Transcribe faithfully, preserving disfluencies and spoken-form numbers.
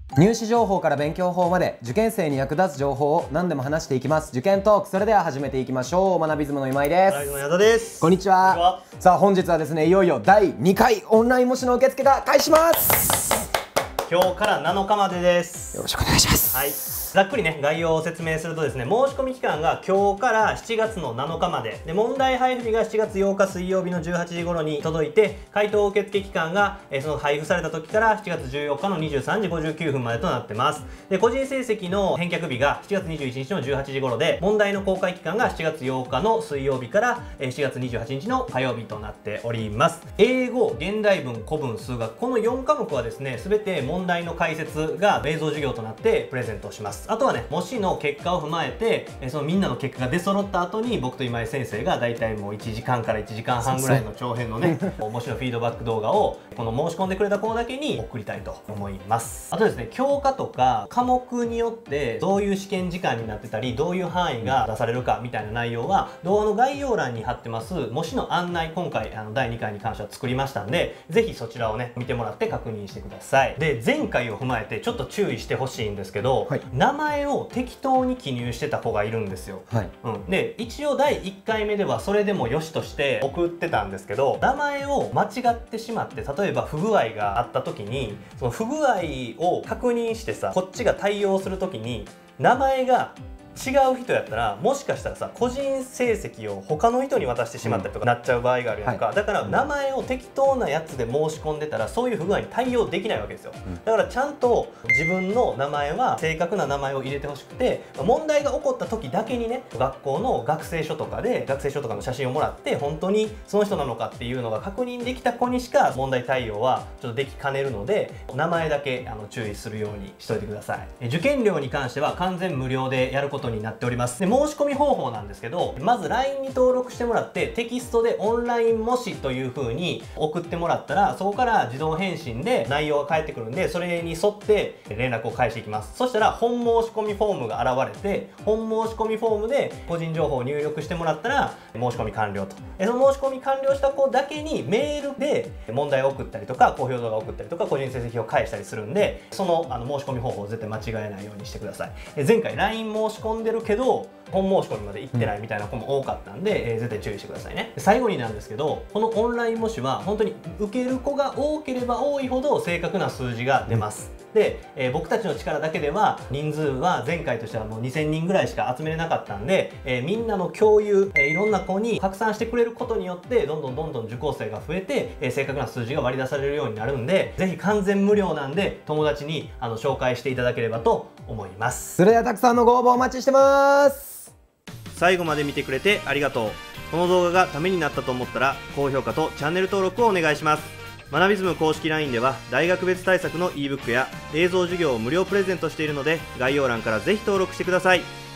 入試情報から勉強法まで受験生に役立つ情報を何でも話していきます。受験トーク、それでは始めていきましょう。学びズムの今井です。 学びズムの矢田です。 こんにちは。さあ本日はですね、いよいよだいにかいオンライン模試の受付が開始します。 今日からなのかまでです。 よろしくお願いします。 はい、ざっくりね概要を説明するとですね、申し込み期間が今日からしちがつのなのかまでで、問題配布日がしちがつようか水曜日のじゅうはちじ頃に届いて、回答受付期間が、えー、その配布された時からしちがつじゅうよっかのにじゅうさんじごじゅうきゅうふんまでとなってます。で、個人成績の返却日がしちがつにじゅういちにちのじゅうはちじ頃で、問題の公開期間がしちがつようかの水曜日からしちがつにじゅうはちにちの火曜日となっております。英語、現代文、古文、数学、このよんかもくはですね、全て問題の解説が映像授業となってプレゼントします。あとはね、模試の結果を踏まえて、そのみんなの結果が出揃った後に、僕と今井先生がだいたいもういちじかんからいちじかんはんぐらいの長編のね模試のフィードバック動画をこの申し込んでくれた子だけに送りたいと思います。あとですね、教科とか科目によってどういう試験時間になってたり、どういう範囲が出されるかみたいな内容は動画の概要欄に貼ってます模試の案内、今回あのだいにかいに関しては作りましたんで、ぜひそちらをね見てもらって確認してください。で、前回を踏まえてちょっと注意してほしいんですけど、はい、名前を適当に記入してた子がいるんですよ。はい、うん、で一応だいいっかいめではそれでもよしとして送ってたんですけど、名前を間違ってしまって、例えば不具合があった時にその不具合を確認してさ、こっちが対応する時に名前が違う人やったら、もしかしたらさ個人成績を他の人に渡してしまったりとかなっちゃう場合があるやんか、うん、はい、だから名前を適当なやつで申し込んでたらそういう不具合に対応できないわけですよ。うん、だからちゃんと自分の名前は正確な名前を入れてほしくて、問題が起こった時だけにね、学校の学生証とかで学生証とかの写真をもらって本当にその人なのかっていうのが確認できた子にしか問題対応はちょっとできかねるので、名前だけあの注意するようにしといてください。受験料に関しては完全無料でやることになっております。で、申し込み方法なんですけど、まず ライン に登録してもらって、テキストでオンライン模試という風に送ってもらったら、そこから自動返信で内容が返ってくるんで、それに沿って連絡を返していきます。そしたら本申し込みフォームが現れて、本申し込みフォームで個人情報を入力してもらったら申し込み完了と。その申し込み完了した子だけにメールで問題を送ったりとか、公表動画を送ったりとか、個人成績を返したりするんで、そのあの申し込み方法を絶対間違えないようにしてください。前回 ライン 申し込んでるけど本申し込みまで行ってないみたいな子も多かったんで、うん、えー、絶対注意してくださいね。最後になんですけど、このオンライン模試は本当に受ける子が多ければ多いほど正確な数字が出ます。うん、で、えー、僕たちの力だけでは人数は前回としてはもうにせんにんぐらいしか集めれなかったんで、えー、みんなの共有、えー、いろんな子に拡散してくれることによってどんどんどんどん受講生が増えて、えー、正確な数字が割り出されるようになるんで、ぜひ完全無料なんで友達にあの紹介していただければと思います。 それではたくさんのご応募お待ちしてます。 最後まで見てくれてありがとう。この動画がためになったと思ったら高評価とチャンネル登録をお願いします。学びズム公式 ライン では大学別対策の イーブック や映像授業を無料プレゼントしているので、概要欄からぜひ登録してください。